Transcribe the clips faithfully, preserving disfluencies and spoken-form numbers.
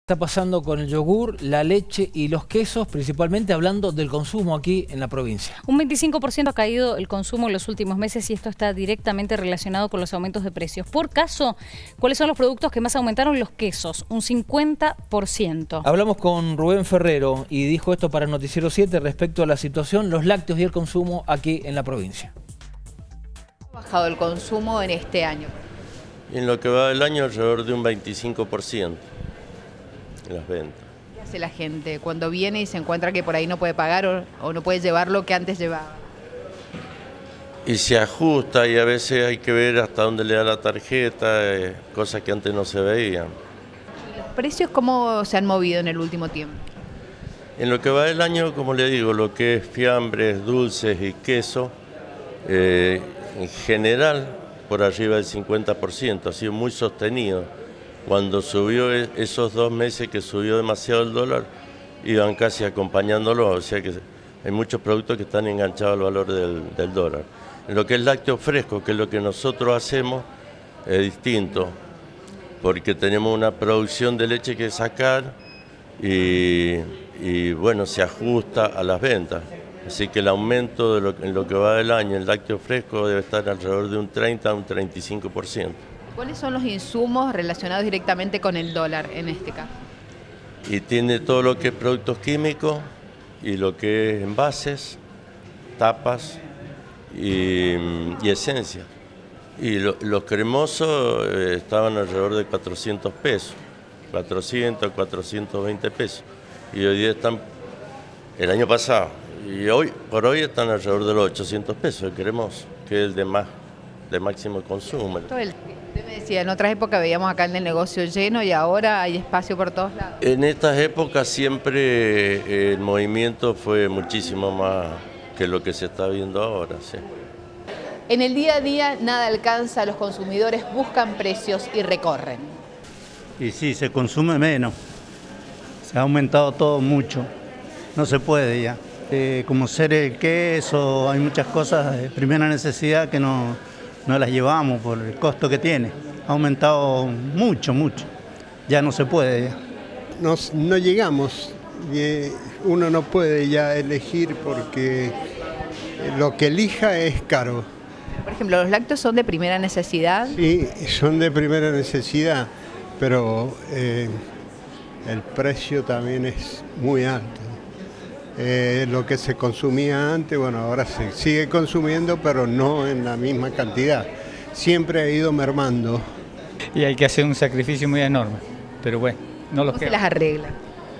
Está pasando con el yogur, la leche y los quesos, principalmente hablando del consumo aquí en la provincia. Un veinticinco por ciento ha caído el consumo en los últimos meses y esto está directamente relacionado con los aumentos de precios. Por caso, ¿cuáles son los productos que más aumentaron? Los quesos, un cincuenta por ciento. Hablamos con Rubén Ferrero y dijo esto para Noticiero siete respecto a la situación, los lácteos y el consumo aquí en la provincia. ¿Ha bajado el consumo en este año? En lo que va del año alrededor de un veinticinco por ciento. Las ventas. ¿Qué hace la gente cuando viene y se encuentra que por ahí no puede pagar o, o no puede llevar lo que antes llevaba? Y se ajusta y a veces hay que ver hasta dónde le da la tarjeta, eh, cosas que antes no se veían. ¿Y los precios cómo se han movido en el último tiempo? En lo que va del año, como le digo, lo que es fiambres, dulces y queso, eh, en general por arriba del cincuenta por ciento, ha sido muy sostenido. Cuando subió esos dos meses que subió demasiado el dólar, iban casi acompañándolo, o sea que hay muchos productos que están enganchados al valor del, del dólar. En lo que es lácteo fresco, que es lo que nosotros hacemos, es distinto, porque tenemos una producción de leche que sacar y, y bueno, se ajusta a las ventas. Así que el aumento de lo, en lo que va del año, el lácteo fresco debe estar alrededor de un treinta a un treinta y cinco por ciento. ¿Cuáles son los insumos relacionados directamente con el dólar en este caso? Y tiene todo lo que es productos químicos y lo que es envases, tapas y, y esencias. Y lo, los cremosos eh, estaban alrededor de cuatrocientos pesos, cuatrocientos, cuatrocientos veinte pesos. Y hoy día están, el año pasado, y hoy por hoy están alrededor de los ochocientos pesos el cremoso, que es el de, más, de máximo consumo. Todo el... Usted me decía, en otras épocas veíamos acá en el negocio lleno y ahora hay espacio por todos lados. En estas épocas siempre el movimiento fue muchísimo más que lo que se está viendo ahora. Sí. En el día a día nada alcanza, los consumidores buscan precios y recorren. Y sí, se consume menos, se ha aumentado todo mucho, no se puede ya. Eh, como ser el queso, hay muchas cosas de primera necesidad que no... no las llevamos por el costo que tiene. Ha aumentado mucho, mucho. Ya no se puede. Ya. No, no llegamos. Uno no puede ya elegir porque lo que elija es caro. Por ejemplo, ¿los lácteos son de primera necesidad? Sí, son de primera necesidad, pero eh, el precio también es muy alto. Eh, lo que se consumía antes, bueno, ahora se sigue consumiendo, pero no en la misma cantidad. Siempre ha ido mermando. Y hay que hacer un sacrificio muy enorme, pero bueno, no los ¿Cómo queda. se las arregla?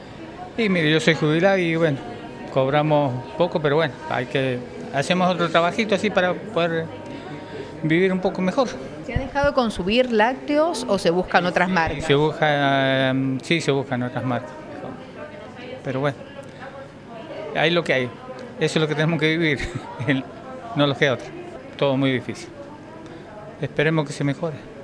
Y mire, yo soy jubilado y bueno, cobramos poco, pero bueno, hay que hacemos otro trabajito así para poder vivir un poco mejor. ¿Se ha dejado consumir lácteos o se buscan otras marcas? Y se busca, sí, se buscan otras marcas, pero bueno. Ahí lo que hay, eso es lo que tenemos que vivir, no lo queda otra, todo muy difícil. Esperemos que se mejore.